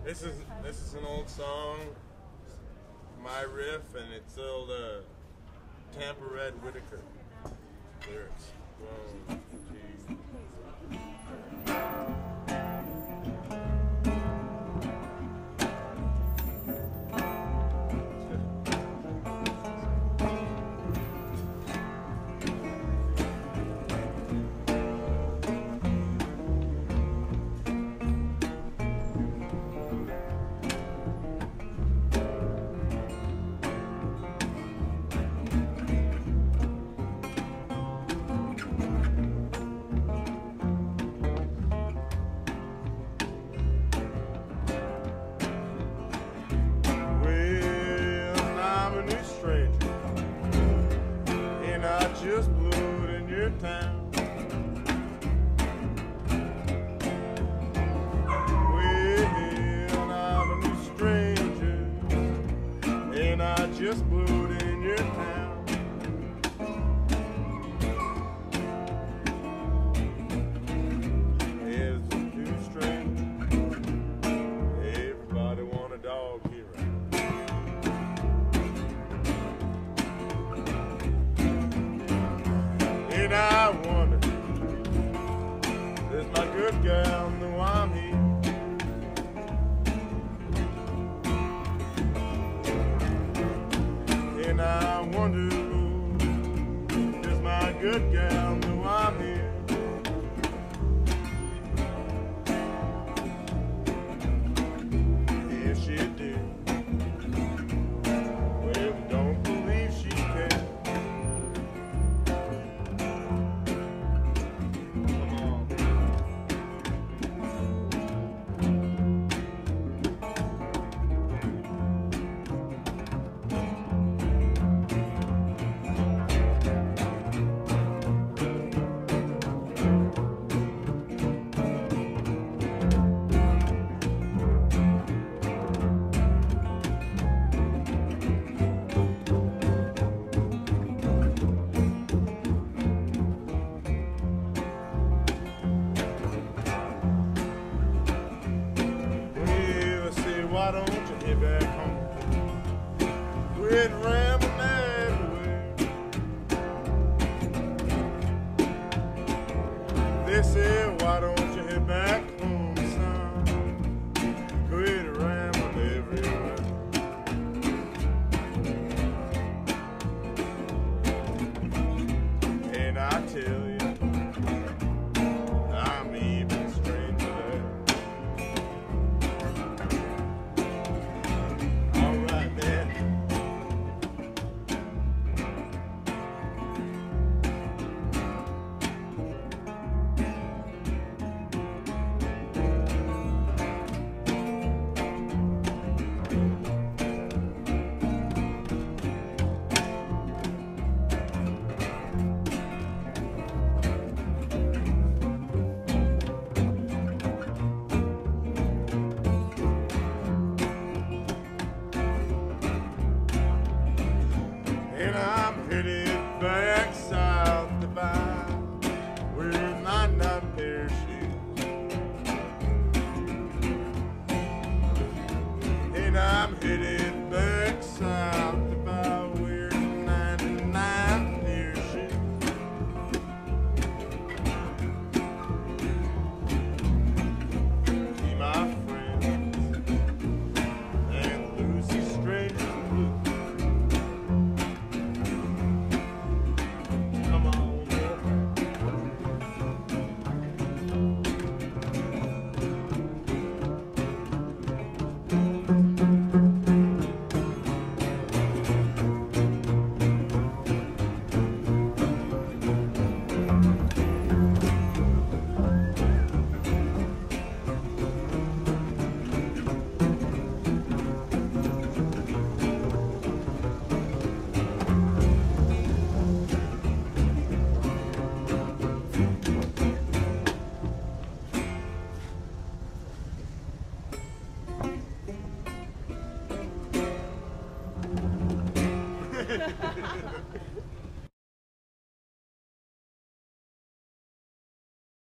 This is an old song, my riff, and it's old Tampa Red Whitaker lyrics. 1, 2. Just blew it in your town. Well, I'm a new stranger, and I just blew it in your town. As a new stranger, everybody want a dog here. And I wonder, does my good gal know I'm here? And I wonder, does my good gal know I'm here? If she do, well, don't believe she can. Why don't you head back home? Quit rambling everywhere. They say, why don't you head back home, son? Quit rambling everywhere. And I tell you, I'm even stranger there. And I'm headed back south to buy with my 9 pair of shoes. And I'm headed back south to buy with 99 pair of shoes. See my friends and Lucy strangers blue. Ha ha ha.